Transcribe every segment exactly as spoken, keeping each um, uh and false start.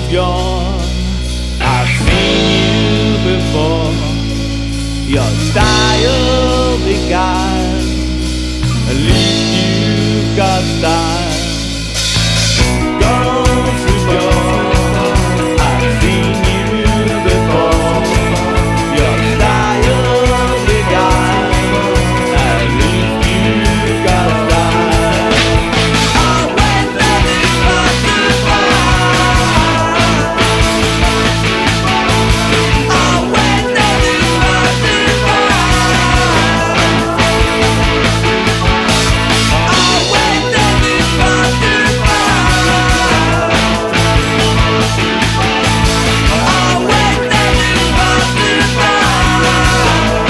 gone. I've seen you before. Your style began. At least you've got style. Ghost is gone. I've seen you before. Your style began. At least you've got style. Oh, when love is far too far. Oh, when love is far too far. Oh, when love is far too far. Oh, when love is far too far.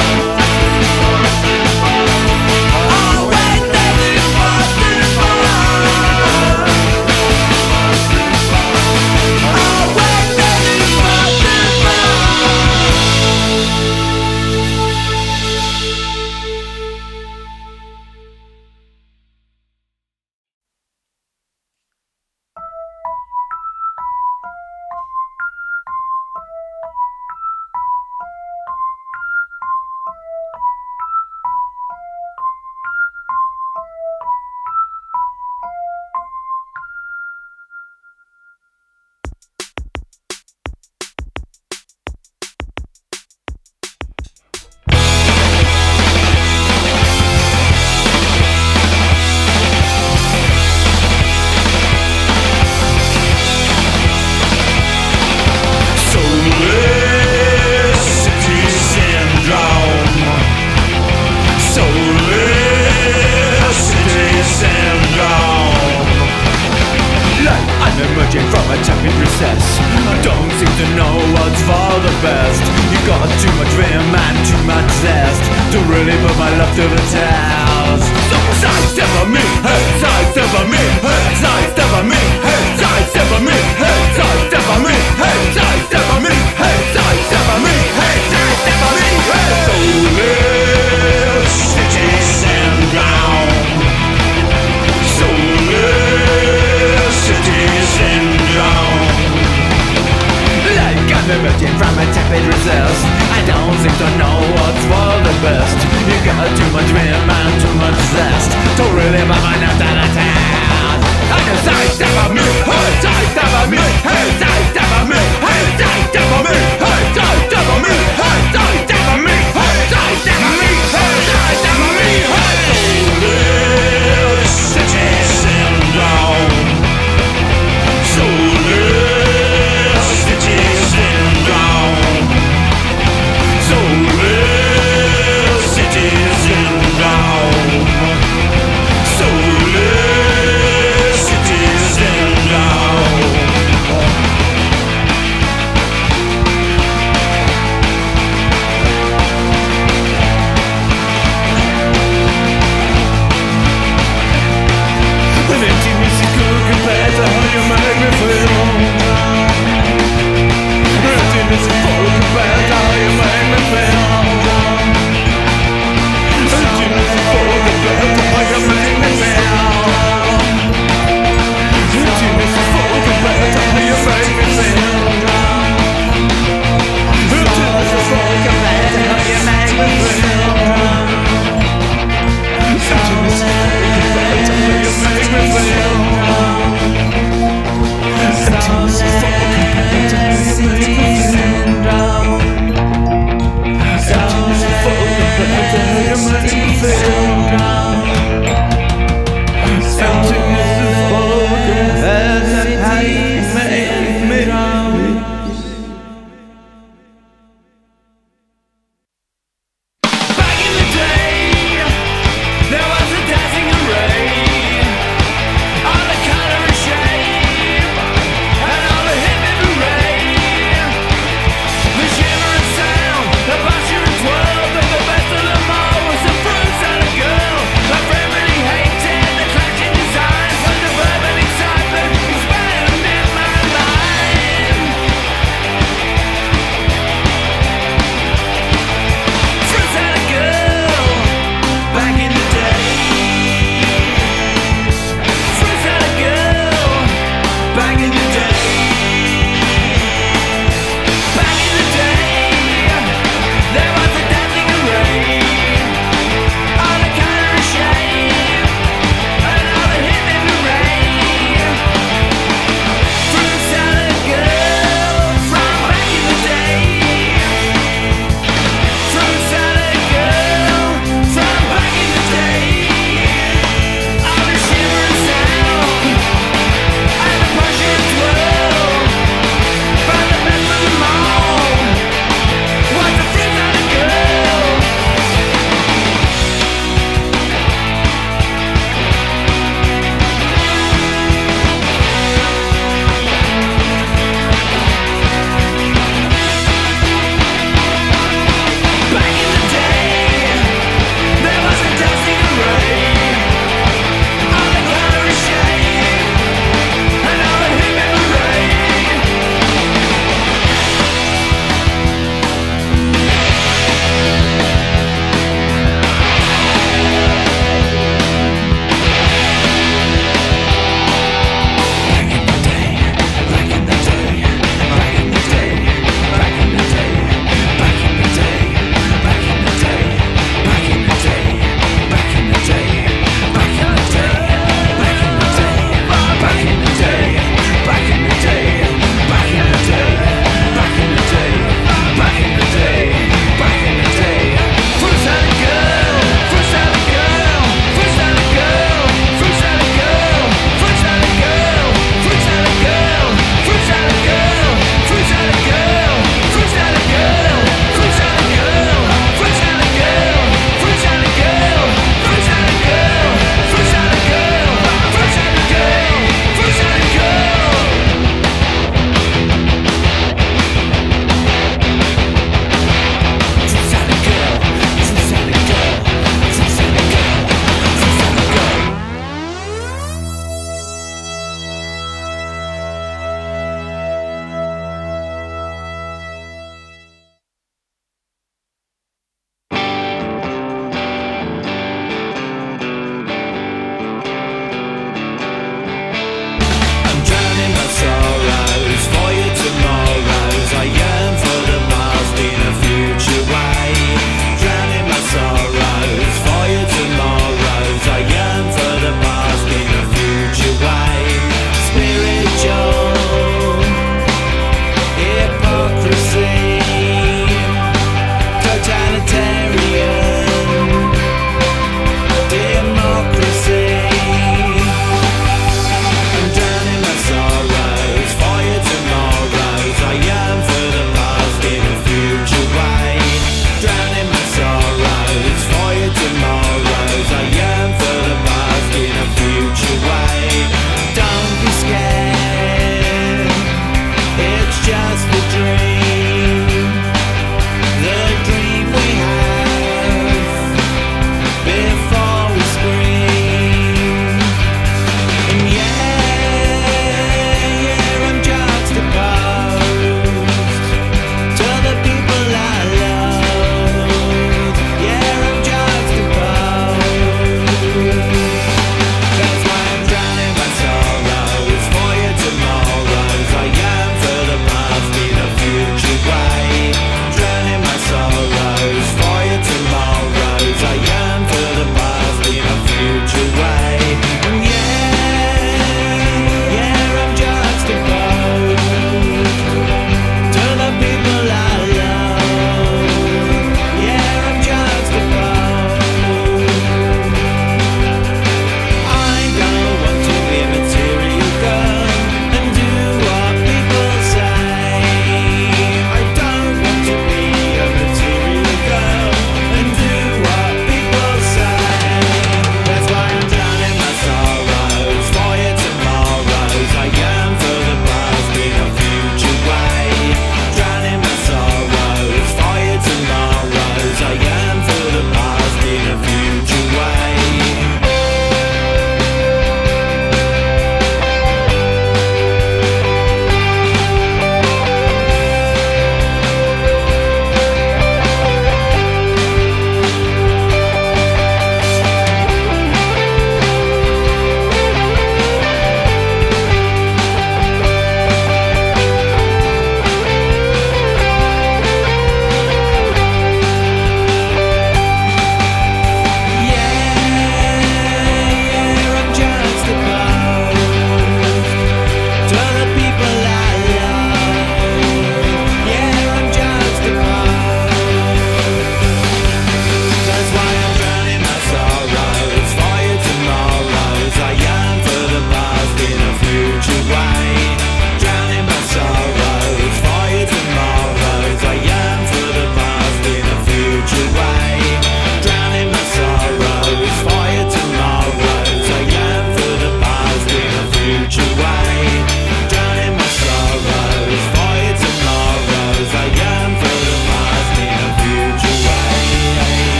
Oh, when love is far too far. Oh, when love is far too Soulless City Syndrome. Soulless City Syndrome. Like I'm emerging from a tepid recess. I don't seem to know what's for the best. You got too much vim and too much zest to really put my love to the test. So sidestep on me, hey, sidestep on me, hey, sidestep on me, hey, sidestep on me, hey, sidestep on me, hey, sidestep on me, hey, sidestep on me, hey, sidestep on me, hey. Soulless City Syndrome. Soulless City Syndrome. Like I'm emerging from a tepid recess. I don't seem to know what's for the best. You got too much vim and too much zest to really put my love to the test. I just sidestep on me, hey, sidestep on me, hey, sidestep on me, hey, sidestep on me, hey, sidestep on me, hey, sidestep on me, hey, sidestep on me, hey, sidestep on me, hey. Soulless City Syndrome. Soulless City Syndrome. Soulless City Syndrome. Soulless City Syndrome. When emptiness is good compared to how you make me feel. Emptiness is full compared to how you make me feel. Emptiness is full compared to how you make me feel. Emptiness is full compared to how you make me feel. Emptiness is full compared to how you make me feel. Emptiness is full compared to how you make me feel. Emptiness is full compared to how you make me feel. Emptiness is full compared to how you make me feel. Emptiness is full compared to how you make me feel. Back in the day, there was a dancing array, all the color and shape, and all the just a dream, the dream we have before we scream. And yeah, yeah, I'm juxtaposed to the people I love. Yeah, I'm juxtaposed, 'cause I'm drowning my sorrows for your tomorrows. I yearn for the past.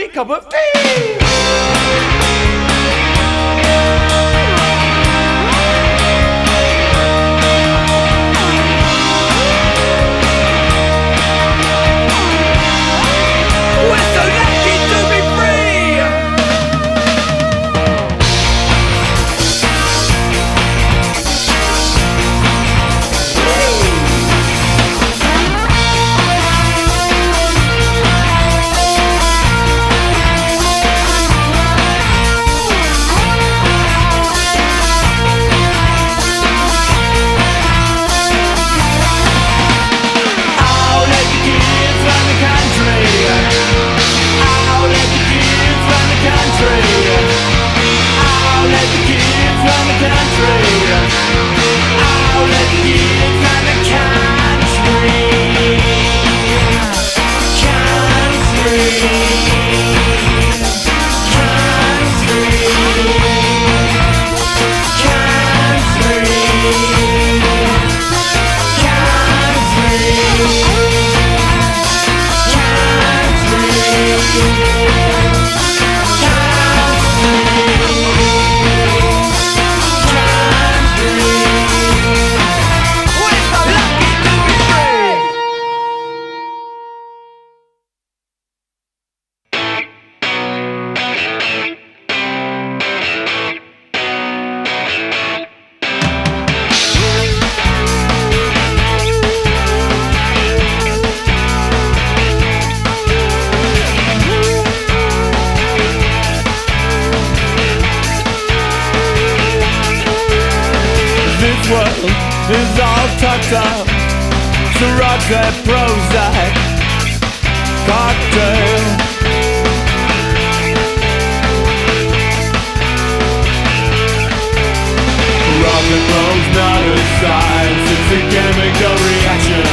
free cup of tea. Is all tucked up, Sriracha, Prozac, cocktail. Rock and roll's not a science, it's a chemical reaction.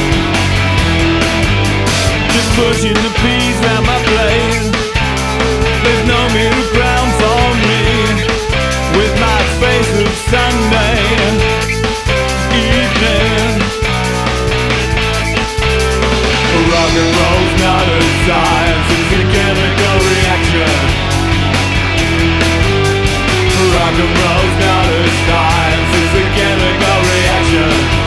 Just pushing the peas round my plate. There's no middle ground for me, with my face of Sunday evening. Rock and roll's not a science, it's a chemical reaction. Rock and roll's not a science, it's a chemical reaction.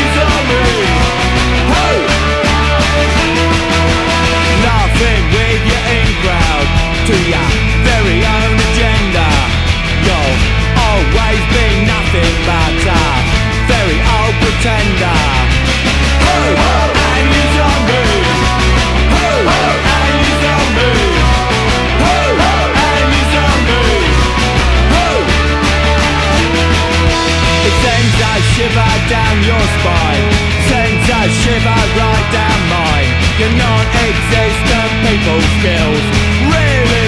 With people skills. Really